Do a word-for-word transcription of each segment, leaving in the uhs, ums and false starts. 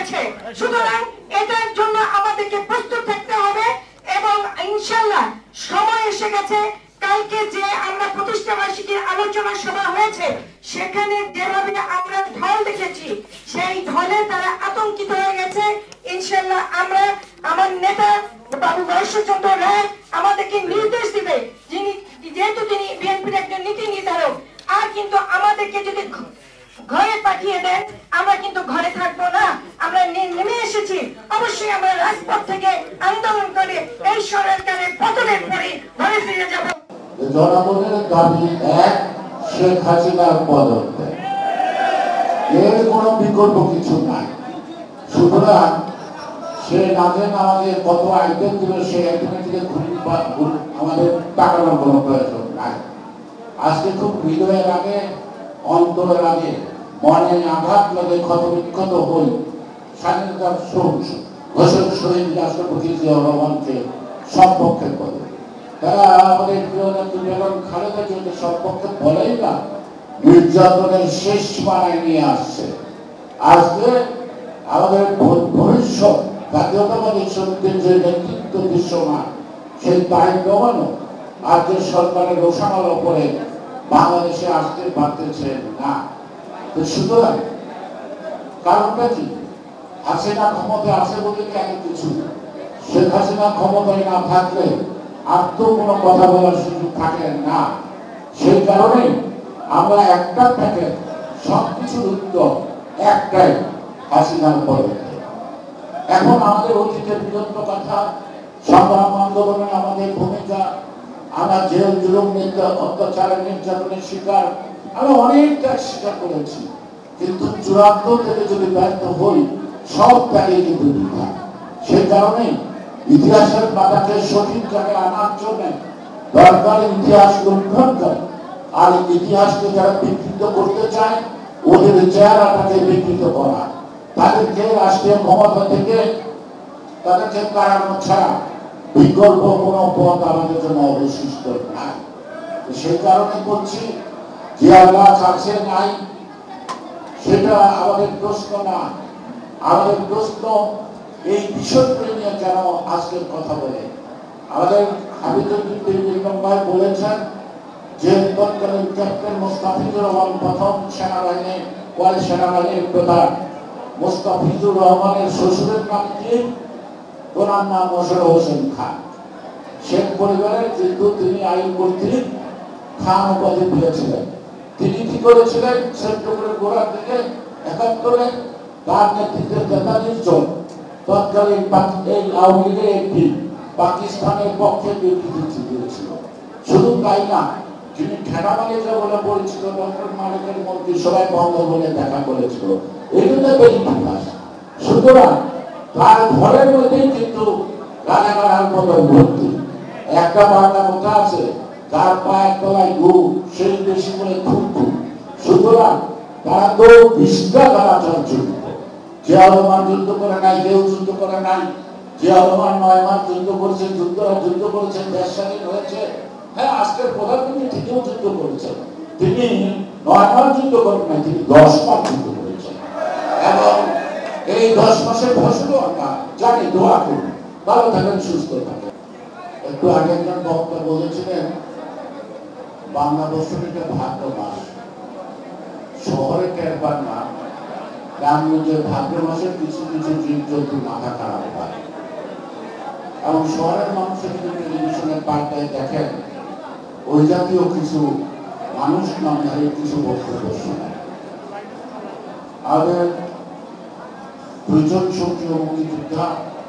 হয়েছে। সুতরাং এটার জন্য আমাদেরকে প্রস্তুত থাকতে হবে এবং ইনশাআল্লাহ সময় এসে গেছে। কালকে যে আমরা প্রতিষ্ঠা বার্ষিকীর আলোচনা সভা হয়েছে সেখানে যেভাবে আমরা ঢল দেখেছি সেই ঢলে তারা আতঙ্কিত হয়ে গেছে। ইনশাআল্লাহ আমরা আমার নেতা বাবু বর্ষচন্দ্র রায় আমাদেরকে নির্দেশ দিবে, যিনি যেহেতু তিনি বিএনপির একজন নীতি নির্ধারক, আর কিন্তু আমাদেরকে যদি ঘরে পাঠিয়ে দেন আমরা কিন্তু ঘরে থাকবো না। আমরা নেমে এসেছি, অবশ্যই আমরা রাজপথ থেকে আন্দোলন করে এই সরকারের পতনের পরে ঘরে ফিরে যাব। জনগণের দাবি এক, শেখ হাসিনার পদত্যাগ, এর কোনো বিকল্প কিছু নাই। সুতরাং সে নাজে নামাজে কত আইটেম ছিল সে আইটেমের থেকে আমাদের টাকানোর কোনো প্রয়োজন নাই। আজকে খুব হৃদয়ের আগে, অন্তরের আগে, মনে আঘাত লাগে, ক্ষত বিক্ষত হই স্বাধীনতার ঘোষক শহীদ রাষ্ট্রপতি জিয়াউর রহমানকে সপক্ষে বলে। তারা আমাদের প্রিয় নেত্রী বেগম খালেদা জিয়াকে সপক্ষে বলেই না, নির্যাতনের শেষ সীমানায় নিয়ে আসছে। আজকে আমাদের ভবিষ্যৎ জাতীয়তাবাদী শক্তির যে নেতৃত্ব দৃশ্যমান সেই তাই কমানো আজকে সরকারের রোশানার ওপরে বাংলাদেশে আসতে পারতেছে না। সুতরাং কারণটা কি? হাসিনা ক্ষমতা আছে বলে কেন কিছু, শেখ হাসিনা ক্ষমতায় না থাকলে আর তো কোনো কথা বলার সুযোগ থাকে না। সেই কারণে আমরা একটা থেকে সবকিছুর উত্তর একটাই, হাসিনার পদত্যাগ। এখন আমাদের অতীতের বিগত কথা, সংগ্রাম আন্দোলনে আমাদের ভূমিকা, আমরা জেল জুলুম অত্যাচারের নির্যাতনের শিকার, আমরা অনেকটা স্বীকার করেছি। কিন্তু চূড়ান্ত থেকে যদি ব্যর্থ হই সব ত্যাগে কিন্তু বৃথা। সেই কারণে ইতিহাসের পাতাকে সঠিক জায়গায় আনার জন্য দরকার ইতিহাস লঙ্ঘন করে। আর ইতিহাসকে যারা বিকৃত করতে চায় ওদের চেহারাটাকে বিকৃত করা, তাদেরকে রাষ্ট্রীয় ক্ষমতা থেকে তাদেরকে কারানো ছাড়া বিকল্প কোনো পথ আমাদের জন্য অবশিষ্ট নাই। সেই কারণে বলছি যে আল্লাহ কাছে নাই সেটা আমাদের প্রশ্ন না। আমাদের প্রশ্ন এই বিষয়গুলো নিয়ে কেন আজকের কথা বলে। আমাদের হাবিবুদ্দিন বেগম ভাই বলেছেন যে তৎকালীন ক্যাপ্টেন মোস্তাফিজুর রহমান প্রথম সেনাবাহিনী ওয়াল সেনাবাহিনীর প্রধান মোস্তাফিজুর রহমানের শ্বশুরের নাম কি? ওনার নাম মোশাররফ হোসেন খান। শেখ পরিবারের কিন্তু তিনি আইন কর্তৃক খান উপাধি পেয়েছিলেন। তিনি কি করেছিলেন? সেপ্টেম্বরের গোড়ার দিকে একাত্তরে তার নেতৃত্বে তেতাল্লিশ জন তৎকালীন এই আওয়ামী লীগের একটি পাকিস্তানের পক্ষে বিবৃতি দিয়েছিল। শুধু তাই না, যিনি ঠেনা মালিকা বলে পরিচিত ডক্টর মালিকের মন্ত্রী সবাই বন্ধ বলে দেখা করেছিল। এগুলো ইতিহাস। সুতরাং তার ঘরের মধ্যেই কিন্তু রাজাকার মতো ভর্তি। একটা বাংলা কথা আছে, তার পায়ের তলায় গু সেই বেশি করে থুতু। সুতরাং তারা তো বিশটা তারা যুদ্ধ। জিয়া রহমান যুদ্ধ করে নাই, কেউ যুদ্ধ করে নাই। জিয়া রহমান নয় মাস যুদ্ধ করেছেন, যুদ্ধরা যুদ্ধ করেছেন, দেশ স্বাধীন হয়েছে। হ্যাঁ, আজকের প্রধানমন্ত্রী ঠিকও যুদ্ধ করেছেন, তিনি নয় মাস যুদ্ধ করেন নাই, তিনি দশ মাস যুদ্ধ করেছেন। এবং এই দশ মাসের ফসলও আমরা জানি। দোয়া করি ভালো থাকেন, সুস্থ থাকেন। একটু আগে একজন বক্তা বলেছিলেন বাংলাদেশের একটা ভাগ্য মাস, শহরে টের পান না, গ্রামগঞ্জের ভাদ্র মাসের কিছু কিছু জীবজন্তু মাথা খারাপ হয়। এবং শহরের মানুষের যদি টেলিভিশনের বার্তায় দেখেন ওই জাতীয় কিছু মানুষ নামধারী কিছু বক্তব্য শোনেন। আমাদের দুইজন সক্রিয় মুক্তিযোদ্ধা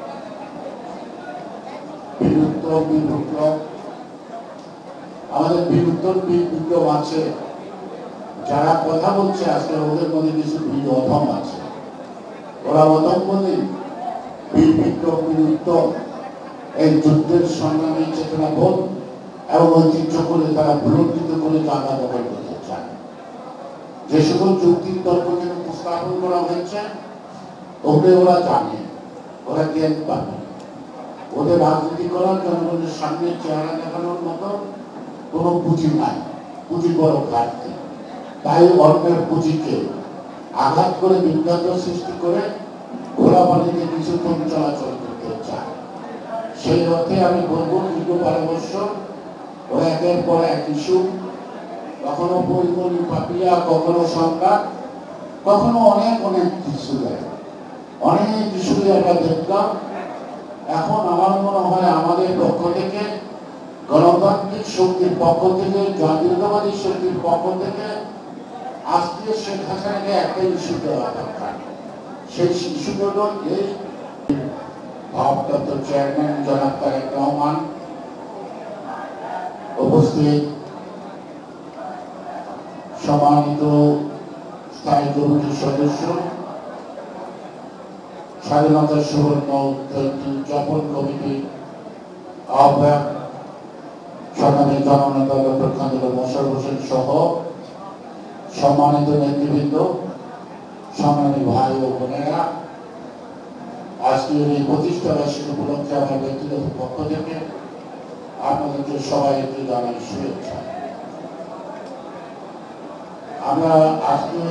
বীরুত্ব বীর বিপ্লব, আমাদের বীরুত্তর বীর বিপ্লব আছে যারা কথা বলছে আজকে, ওদের মধ্যে কিছু বীর অধম আছে। ওরা অধম বলে বীর বিপ্লব বীরুত্তম এই যুদ্ধের সংগ্রামী চেতনা বোধ এবং ঐতিহ্য করে তারা ভুলণ্ঠিত করে জায়গা দখল করতে চায়। যে সকল যুক্তির তর্ককে উপস্থাপন করা হয়েছে ওগুলো ওরা জানে, ওরা জ্ঞান পাবে। ওদের রাজনীতি করার জনগণের সামনে চেহারা দেখানোর মতো কোনো পুঁজি নাই, পুঁজি বড় ঘাটতি। তাই অন্যের পুঁজিকে আঘাত করে বিভ্রান্ত সৃষ্টি করে খোলাপানিতে কিছুক্ষণ চলাচল করতে চায়। সেই অর্থে আমি বলবো দীর্ঘ বারো বছর ও একের পর এক ইস্যু, কখনো পরিমণি পাপিয়া, কখনো সংঘাত, কখনো অনেক অনেক ইস্যু দেয়, অনেক ইস্যু আমরা দেখলাম। এখন আমার মনে হয় আমাদের পক্ষ থেকে, গণতান্ত্রিক শক্তির পক্ষ থেকে, জাতীয়তাবাদী শক্তির পক্ষ থেকে আজকে শেখ হাসিনাকে একটা ইস্যু দেওয়া দরকার। সেই ইস্যুটা হল এই ভারপ্রাপ্ত চেয়ারম্যান জনাব তারেক রহমান, উপস্থিত সম্মানিত স্থায়ী কমিটির সদস্য, স্বাধীনতা সুবর্ণ উদযাপন কমিটির আহ্বায়ক সংগ্রামী জননেতা ডক্টর খান্দুল মোশাররফ হোসেন সহ সম্মানিত নেতৃবৃন্দ, সংগ্রামী ভাই ও বোনেরা, আজকের এই প্রতিষ্ঠা বার্ষিকী উপলক্ষে আমার ব্যক্তিগত পক্ষ থেকে আপনাদেরকে সবাইকে জানাই শুভেচ্ছা। আমরা আজকে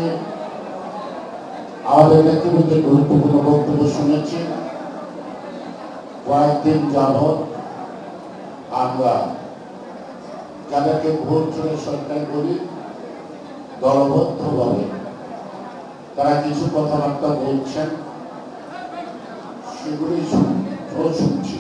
আমাদের নেতৃবৃন্দের গুরুত্বপূর্ণ বক্তব্য শুনেছি। কয়েকদিন যাবৎ আমরা যাদেরকে ভোট চলে সরকার করি, দলবদ্ধভাবে তারা কিছু কথাবার্তা বলছেন, সেগুলি শুনছি।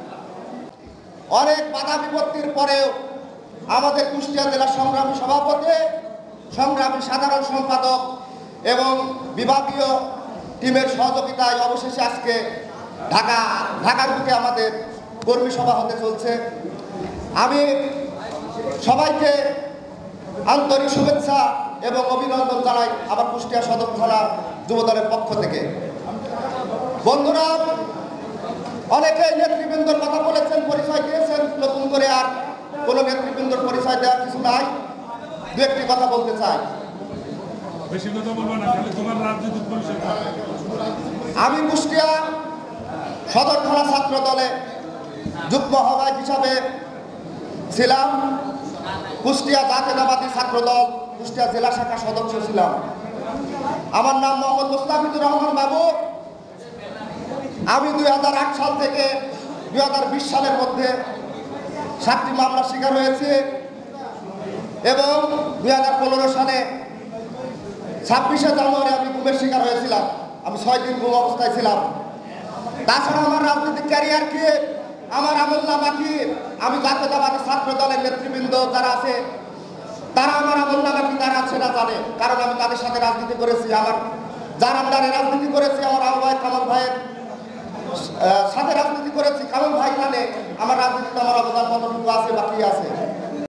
অনেক বাধা বিপত্তির পরেও আমাদের কুষ্টিয়া জেলা সংগ্রামী সভাপতি, সংগ্রামী সাধারণ সম্পাদক এবং বিভাগীয় টিমের সহযোগিতায় অবশেষে আজকে ঢাকা ঢাকার বুকে আমাদের কর্মী সভা হতে চলছে। আমি সবাইকে আন্তরিক শুভেচ্ছা এবং অভিনন্দন জানাই আমার কুষ্টিয়া সদর থানা যুবদলের পক্ষ থেকে। বন্ধুরা, অনেকেই নেতৃবৃন্দর কথা বলেছেন, পরিচয় দিয়েছেন, নতুন করে আর কোনো নেতৃবৃন্দর পরিচয় দেওয়ার কিছু নাই। দু একটি কথা বলতে চাই। আমি কুষ্টিয়া সদর থানা ছাত্র দলে যুগ্ম আহ্বায়ক হিসাবে ছিলাম, কুষ্টিয়া জাতীয়তাবাদী ছাত্র দল কুষ্টিয়া জেলা শাখা সদস্য ছিলাম। আমার নাম মোহাম্মদ মুস্তাফিজুর রহমান বাবু। আমি দুই হাজার আট সাল থেকে দুই হাজার বিশ সালের মধ্যে সাতটি মামলার শিকার হয়েছে এবং দুই হাজার পনেরো সালে ছাব্বিশে জানুয়ারি আমি গুমের শিকার হয়েছিলাম। আমি ছয় দিন গুম অবস্থায় ছিলাম। তাছাড়া আমার রাজনৈতিক ক্যারিয়ার কি, আমার আমলনামা কি, আমি জাতীয়তাবাদী ছাত্র দলের নেতৃবৃন্দ যারা আছে তারা আমার আমলনামা কি তারা আছে না জানে, কারণ আমি তাদের সাথে রাজনীতি করেছি। আমার যার আন্ডারে রাজনীতি করেছি, আমার আহ্বায়ক কামাল ভাইয়ের সাথে রাজনীতি করেছি। কামাল ভাই জানে আমার রাজনীতিতে আমার অবদান কতটুকু আছে বাকি আছে।